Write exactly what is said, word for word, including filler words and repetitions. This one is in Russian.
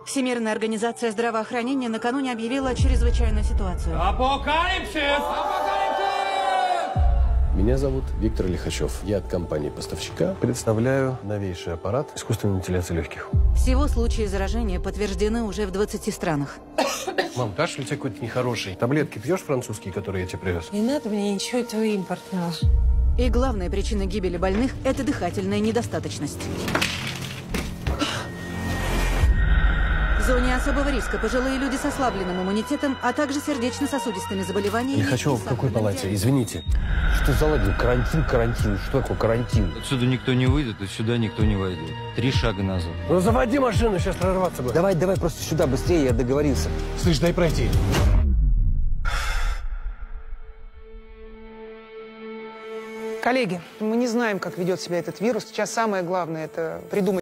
Всемирная организация здравоохранения накануне объявила чрезвычайную ситуацию. Апокалипсис! Меня зовут Виктор Лихачев. Я от компании-поставщика представляю новейший аппарат искусственной вентиляции легких. Всего случаи заражения подтверждены уже в двадцати странах. Мам, кашель у тебя какой-то нехороший. Таблетки пьешь французские, которые я тебе привез? Не надо мне ничего этого импортного. И главная причина гибели больных – это дыхательная недостаточность. В зоне особого риска пожилые люди с ослабленным иммунитетом, а также сердечно-сосудистыми заболеваниями. Лихачев, в какой палате? Извините. Что за ладно? Карантин, карантин. Что такое карантин? Отсюда никто не выйдет, и сюда никто не войдет. Три шага назад. Ну заводи машину, сейчас прорваться будет. Давай, давай просто сюда быстрее, я договорился. Слышь, дай пройти. Коллеги, мы не знаем, как ведет себя этот вирус. Сейчас самое главное – это придумать